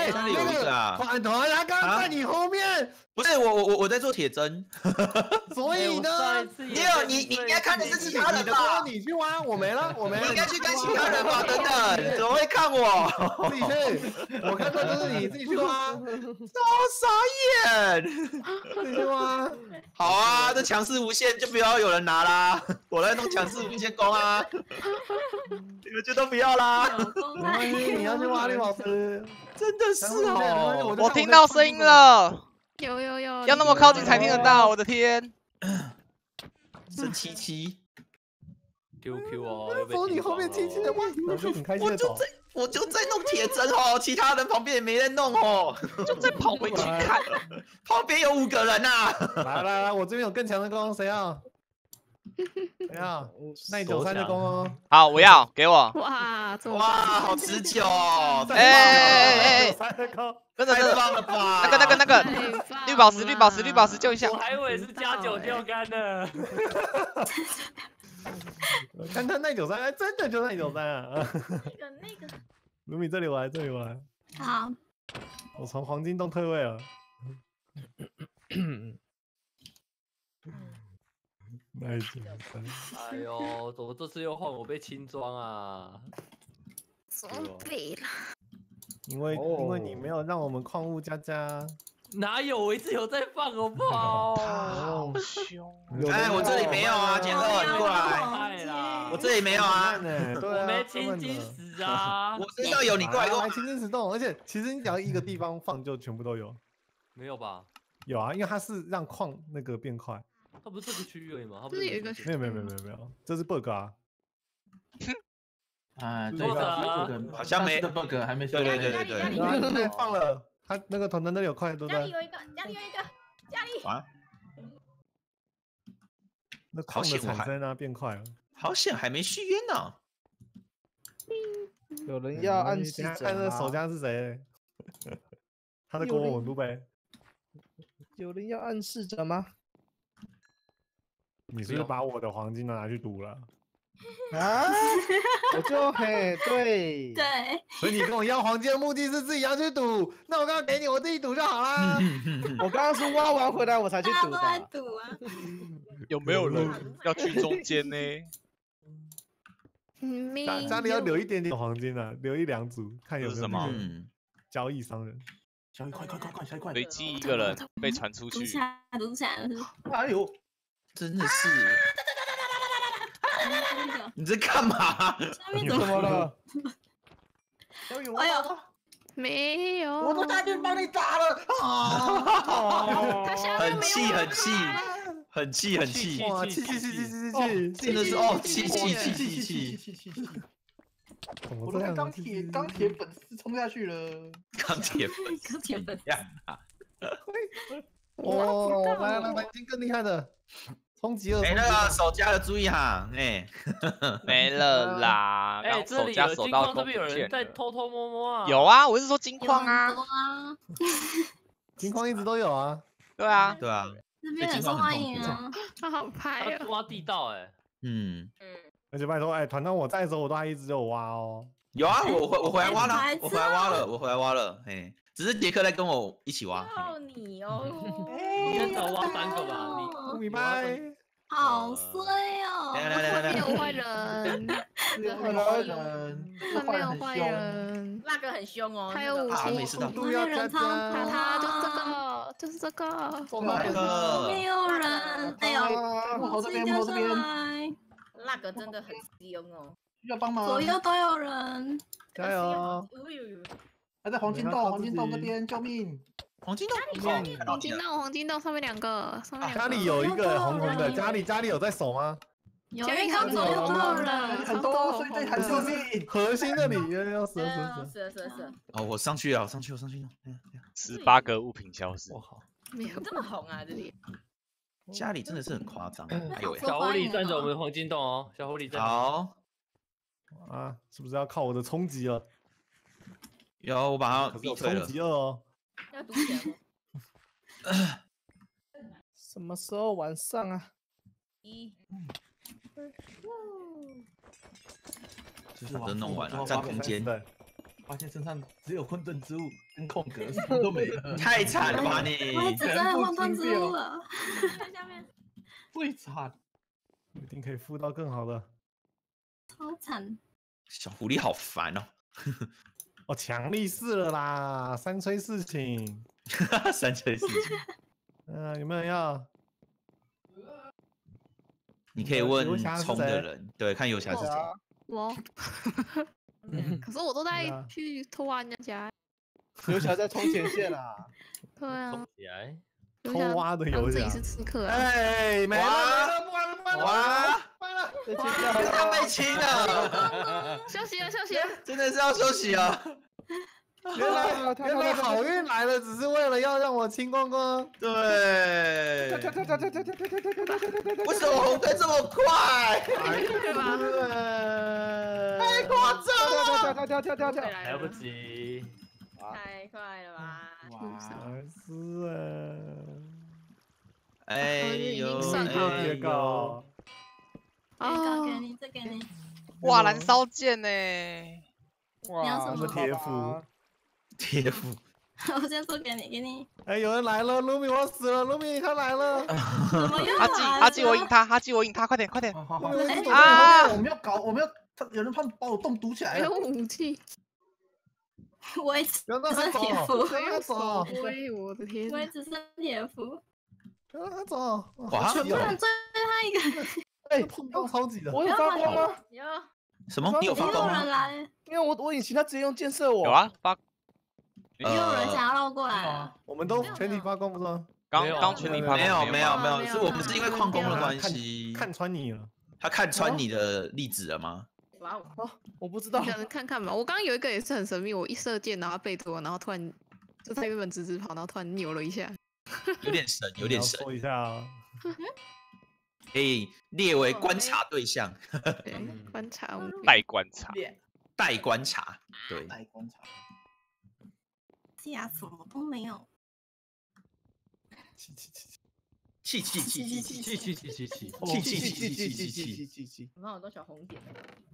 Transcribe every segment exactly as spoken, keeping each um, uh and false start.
哎， 哪里有一个啊？ 团团他刚刚在你后面， 不是我我我我在做铁针， 所以呢， 你有你你应该看的是其他人吧？ 你去挖，我没了，我没了。 你应该去跟其他人吧？等等，怎么会看我？ 自己去，我看到就是你自己去挖。 超傻眼， 自己去挖。 好啊，这强势无限就不要有人拿啦，我在弄强势无限攻啊，你们就都不要啦。 没关系，你要去挖绿宝石， 真的是哦， 我听到声音了， 有有有， 要那么靠近才听得到，我的天！ 生七七 ，Q Q 哦， 从你后面轻轻的挖，我就很开心的走。 我就在弄铁针哦，其他人旁边也没人弄哦， 就再跑回去看， 旁边有五个人呐、啊。 来来来，我这边有更强的弓，谁要？谁要？耐久三的弓哦。 好，我要，给我。 哇， 哇，好持久哦！ 哎哎哎哎，真的太棒了吧！ 那个那个那个，绿宝石绿宝石绿宝石救一下。 我还以为是加九救杆呢。 看看耐久三，哎，真的就耐久三啊！ 那个那个， 卢米这里我来，这里我来。 好， 我从黄金洞退位了。耐久三。 哎呦，怎么这次又换我被轻装啊？ 装备了。 因为因为你没有让我们矿物加加。 哪有？我一直有在放，好不好？ 好凶！ 哎，我这里没有啊，简二，你过来。我这里没有啊， 我没青金石啊。 我身上有，你过来。 来青金石洞，而且其实你只要一个地方放，就全部都有。 没有吧？ 有啊，因为它是让矿那个变快。 它不是这个区域而已吗？它不是有一个？ 没有没有没有没有没有，这是 bug 啊。 啊，这个 bug 好像没的 bug 还没。 对对对对对。 对，放了。他那个团团那里有快，对不对？ 家里有一个，家里有一个，家里。 啊。 那矿的产生啊变快了。 好险还没续约呢。 有人要暗示看看那手枪是谁？他在跟我稳路呗。 有人要暗示着吗？ 你是不是把我的黄金都拿去赌了？ 啊！我就嘿对对， 所以你跟我要黄金的目的是自己要去赌，那我刚刚给你，我自己赌就好啦。 我刚刚是挖完回来我才去赌的。 大家都在赌啊。 有没有人要去中间呢？ 家家里要留一点点黄金啊，留一两组，看有没有什么交易商人。 交易快快快快快快！ 累积一个人被传出去。 赌起来，赌起来了。 哎呦， 真的是。你在干嘛？ 你怎么了？ 哎呦， 没有， 我都下去帮你打了。 很气，很气，很气，很气， 哇，气气气气气气， 真的是哦，气气气气气气气气！ 我都看钢铁钢铁粉丝冲下去了， 钢铁粉， 钢铁粉呀！ 哦，来来来，已经更厉害的。冲击二， 没了，手加的注意哈，哎， 没了啦。 哎，这里有金矿，这边有人在偷偷摸摸啊。 有啊，我是说金矿啊。 金矿一直都有啊。 对啊， 对啊。 这边很受欢迎啊。 他好拍啊。挖地道哎。 嗯嗯。 而且拜托，哎，团团我在的时候，我都还一直有挖哦。 有啊，我回我回来挖了，我回来挖了，我回来挖了，哎，只是杰克在跟我一起挖。 靠你哦！ 你先找挖三个吧，你明白。 好衰哦！ 来来来来， 没有坏人， 坏人， 没有坏人， 那个很凶哦， 还有武器， 都要加加， 他他就是这个，就是这个， 来了， 没有人，哎呦， 我这边我这边， 那个真的很凶哦， 需要帮忙， 左右都有人， 加油！ 还在黄金洞，黄金洞这边，救命！ 黄金洞， 黄金洞，黄金洞上面两个，上面两个。 家里有一个红红的，家里家里有在守吗？ 有一个左右都有人， 很多，所以在喊救命。 核心的你要死死死死死！ 哦，我上去了，我上去，我上去了。 十八个物品消失。 我靠， 没有这么红啊，这里。 家里真的是很夸张。哎呦， 小狐狸站着我们黄金洞哦，小狐狸站。 好。 啊，是不是要靠我的冲击了？ 有，我把它逼退了。 冲击二哦。 要赌起来吗？什么时候晚上啊？ 一。 就是都弄完了，占空间。 发现身上只有混沌之物跟空格，什么都没了， 太惨了吧你！ 我也只剩下混沌之物了。 在下面。 最惨。 一定可以附到更好的。 超惨。 小狐狸好烦哦。 哦，强力士了啦，三催四请。 三催四请。 嗯，有没有人要？ 你可以问冲的人，对，看游侠是谁。 我。可是我都在去偷挖人家家。 游侠在冲前线啊。 对啊。 起来。 偷挖的游侠。 自己是刺客啊。 哎，没了没了，不玩了不玩了， 哇！ 完了， 被清他被清了。 休息了休息了。 真的是要休息啊。 原来原来好运来了，只是为了要让我清光光。 对。为什么红队这么快？ 对吧？ 太夸张了！ 跳跳跳跳跳！ 来不及。 太快了吧！ 哇，是啊。 哎呦， 别搞！ 告给你，这给你。 哇，燃烧剑呢！ 哇， 什么铁斧？ 铁斧。 我先说给你，给你。 哎，有人来了，卢米，我死了，卢米他来了。 哈基，哈基，我赢他，哈基，我赢他，快点，快点！ 好好好。 啊！ 我们要搞，我们要，他有人怕把我洞堵起来了。 没有武器。 我也只剩铁斧， 不要走！ 喂，我的天！ 我也只剩铁斧。 不要他走！ 哇！ 不能追他一个。 哎，碰到超级的。 我有发光吗？ 有。 什么？你有发光吗？ 因为我我引擎他直接用箭射我。 有啊，发。 也有人想要绕过来。 我们都全体发光不是吗？ 刚刚全体发光。 没有没有没有，是我们是因为矿工的关系。 看穿你了。 他看穿你的粒子了吗？ 哇哦，我不知道。 可能看看吧。我刚刚有一个也是很神秘，我一射箭，然后背着我，然后突然就他原本直直跑，然后突然扭了一下。 有点神，有点神。 说一下啊。 可以列为观察对象。 对，观察。 待观察。 待观察。对。 待观察。 呀，什么都没有。 气气气气气气气气气气气气气气气气气气气！ 我们好多小红点。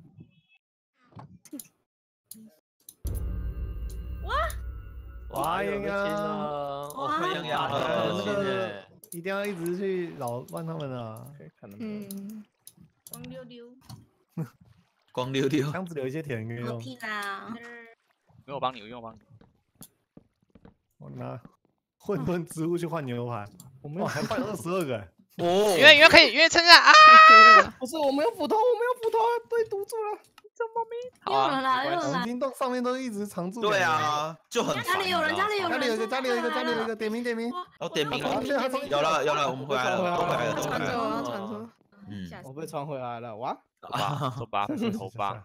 哇！ 哇赢啊！ 我快赢了！ 一定要一直去扰乱他们啊！ 嗯。 光溜溜。 光溜溜。 箱子里有一些铁可以用。 屁啦！ 没有帮你，我用帮你。 我拿混沌之物去换牛排，我们还换二十二个哦！ 因为因为可以，因为撑下啊！ 不是，我没有斧头，我没有斧头，对，堵住了，怎么没？ 有人来，有人来！ 黄金洞上面都一直常驻。 对啊，就很家里有人，家里有人， 家里有一个，家里有一个，家里有一个，点名点名。 哦，点名了，有了有了，我们回来了，都回来了，都回来了。 传说， 嗯， 我被传回来了，哇！ 走吧，走吧，头吧。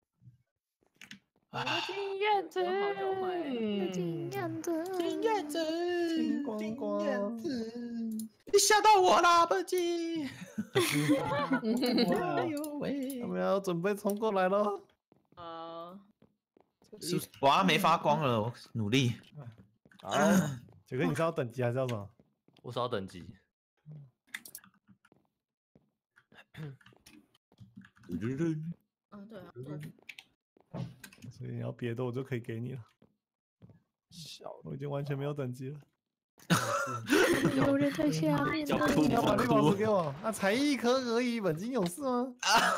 我经验值，我经验值， 经验值， 金光光， 你吓到我啦，本基！ 哎呦喂！他们要准备冲过来了。 哦。 哇，没发光了，我努力。 好，九哥，你是要等级还是要什么？ 我是要等级。 嗯，对啊。 所以你要别的我就可以给你了。小，我已经完全没有等级了。 有人在下面。 要哭要把绿宝石给我，那才一颗而已，本金勇士吗？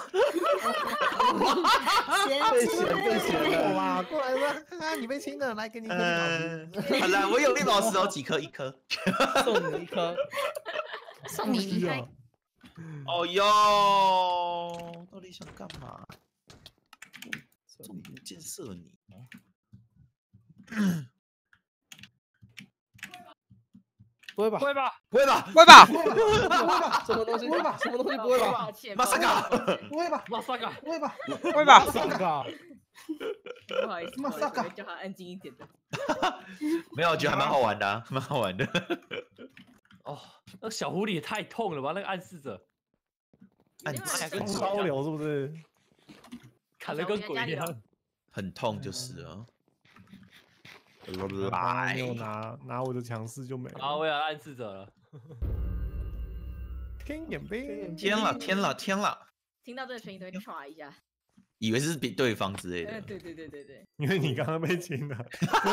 被嫌被嫌了吧？过来吧，看看你被清了，来给你一颗绿宝石。 好了，我有绿宝石哦，几颗？一颗。 送你一颗。 送你离开。 哦哟，到底想干嘛？中毒箭射你！ 不会吧？ 不会吧？ 不会吧？ 不会吧？ 不会吧？什么东西？不会吧？什么东西不会吧？ 马萨嘎！ 不会吧？ 马萨嘎！ 不会吧？ 不会吧？ 马萨嘎！ 不好意思， 马萨嘎， 叫他安静一点的。 没有，我觉得还蛮好玩的，蛮好玩的。 哦，那小狐狸也太痛了吧？那个暗示者， 暗示跟超流是不是？ 砍得跟鬼一样。 很痛就是了。 来，没有拿拿我的强势就没了。 啊，我要暗示者了。 天眼兵， 天了天了天了！ 听到这个声音都会唰一下。 以为是比对方之类哎， 的。 对对对对对， 因为你刚刚被亲了。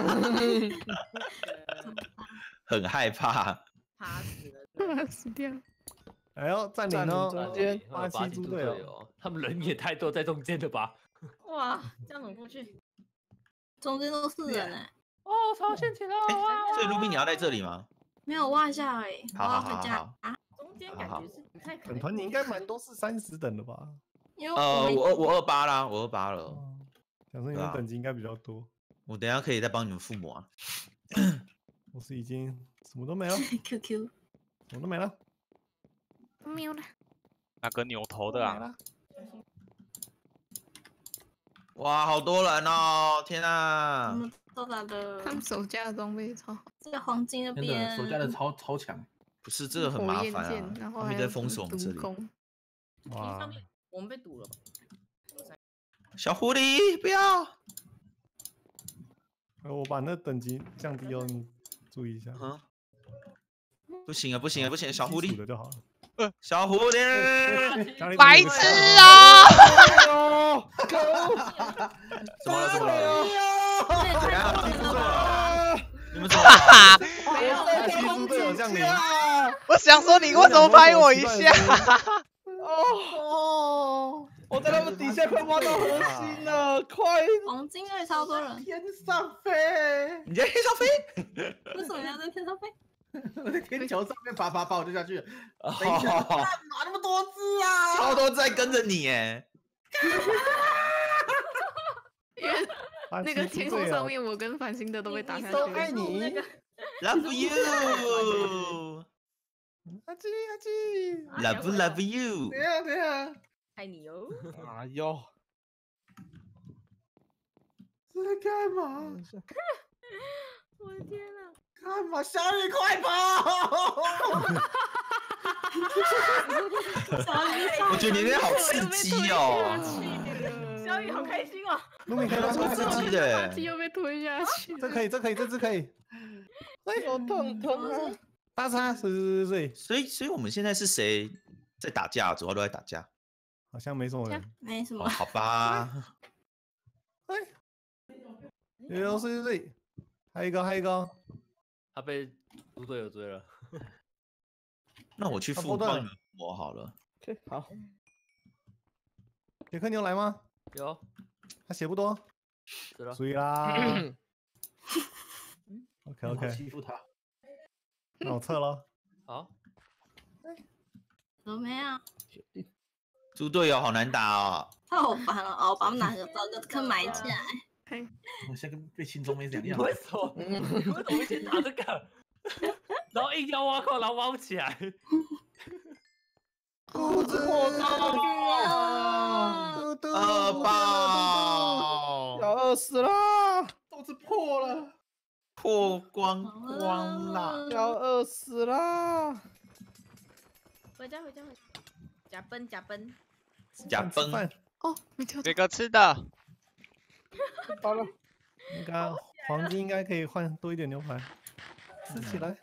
很害怕。 怕死了。 死掉。 哎呦，占领占领哦！ 中间巴西猪队友， 友，他们人也太多在中间了吧？ 哇，这样怎么过去？ 中间都是人哎， 哦，超陷阱了！ 所以卢比你要在这里吗？ 没有挖一下而已，我好好要回家好好啊， 中间感觉是不太可本能。 团你应该蛮多是三十等的吧？ 因为呃， 没我二我二八啦，我二八了。 哦，想说你对啊们等级应该比较多， 我等一下可以再帮你们附魔啊。 我是已经什么都没了，什 Q Q 么都没了， 没有了。 那个扭头的啊， 都没了。 哇，好多人哦！天我啊！ 们都打的他们手架的装备超好， 这个黄金那真边的手架的超超强， 不是这个很火麻烦焰剑， 啊， 然后还有他们在封锁我们这里。 毒弓。 哇上，面我们被堵了吧？ 小狐狸，不要！ 呃我把那等级降低哦，你注意一下。 嗯，不行啊，不行啊，不行！小狐狸， 基础的就好了。 小狐狸， 家里白痴有个啊！ 怎么了？怎么了？ 对等一下太多记住了吧， 了，你们怎么了？ 巴西猪队友降临。 我想说你为什么拍我一下？ 哦，我在他们底下快挖到核心了，快黄金那里超多人， 天上飞！ 你在天上飞？ 为什么要在天上飞？ 我在天桥上面爬爬爬，我就下去了。 哦等一下，干嘛那么多只啊？ 超多在跟着你哎！ 因为巴西那个天空猪队友上面，我跟繁星的都被打下去都了。 爱你， Love you，Love 阿基阿基， Love you 等。一下等一下， 爱你哦！ 哎呦，这在干嘛？ 我的天哪！ 干嘛？小雨快跑！ 小鱼我觉得你那边好刺激哦， 小雨好开心哦！ 卢米可以超刺激的巴。西又被推下去。 这可以，这可以，这只可以。 手痛痛啊！ 大叉，是是是是， 所以，所以我们现在是谁在打架？主要都在打架。 好像没什么人。 哦， 没什么， 好吧。 哎，有有是是是，还有一个还有一个， 他被猪队友追了。 那我去差不多了附帮你们磨好了。 OK， 好， 杰克你有来吗？ 有， 他血不多， 知道。 注意啦。OK 好 OK， 欺负他。 那我撤了。 好， 怎么没有？ 猪队友好难打哦。 他好烦哦！哦，把他们哪个找个坑埋起来。 我现在跟被亲中没两你样。 为什么？你为什么会先打这个？然后硬要挖矿，然后挖不起来。 肚子破掉啊！ 嘟嘟二爆， 要饿死啦！肚子破了， 破光光啦！ 要饿死啦！ 回家回家回家，假奔假奔， 假崩， 吃饭。 哦，没跳到给。个吃的， 好了， 应该黄金应该可以换多一点牛排，吃起来。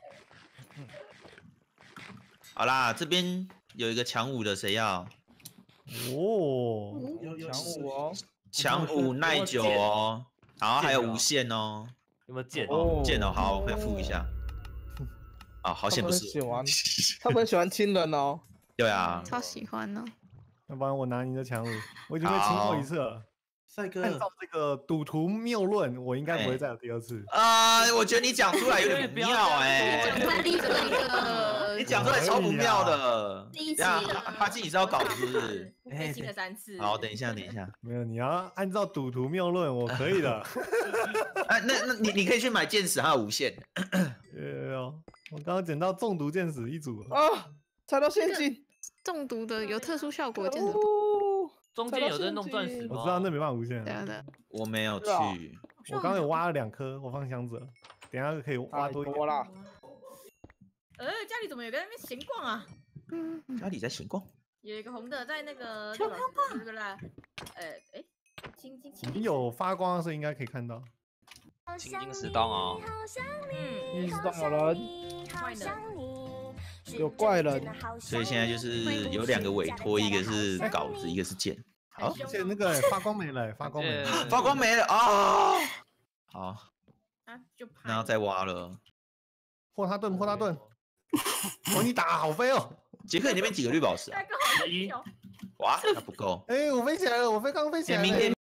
好啦，这边有一个强五的，谁要？ 哦， 有有强五哦， 强五耐久哦，然后还有无限哦。 有没有剑？ 哦剑哦，好，我要付一下。啊，好险不是喜欢，他们很喜欢亲人哦。 对啊， 超喜欢呢。 要不然我拿你的强五，我已经被清过一次了。 帅哥， 按照这个赌徒谬论，我应该不会哎再有第二次。 啊，我觉得你讲出来有点不妙哎， 太厉害了！ 你讲出来超不妙的。 第一集呀， 了哈基你是要搞是不是？ 被亲了三次。 好，等一下，等一下。 没有，你要按照赌徒谬论，我可以的。 哎，那那你你可以去买剑矢，还有无限。 有有，我刚刚捡到中毒剑矢一组。 啊，踩到陷阱！ 中毒的有特殊效果，剑士。 哦， 中间有在弄钻石吗？ 我知道那没办法无限对。啊对啊。 我没有是啊去， 我刚刚有挖了两颗，我放箱子了，等一下可以挖太多一点。 多啦！ 呃，家里怎么有个在那边闲逛啊？ 嗯， 家里在闲逛。 有一个红的在那个小六老师，对不对？呃，哎，青青青， 你有发光的时候应该可以看到。 青金石洞哦， 嗯， 意识到有人， 怪呢。 有怪人， 所以现在就是有两个委托，一个是稿子，一个是剑。 好， 很凶而且那个欸发光没了欸，发光没了。 呃发光没了啊！好， 啊，就那要再挖了。 破他盾，破他盾。哦，你打好飞哦！ 杰克，你那边几个绿宝石啊那？个好一小。 哇，那不够。 哎，我飞起来了，我飞刚飞起来了。 明天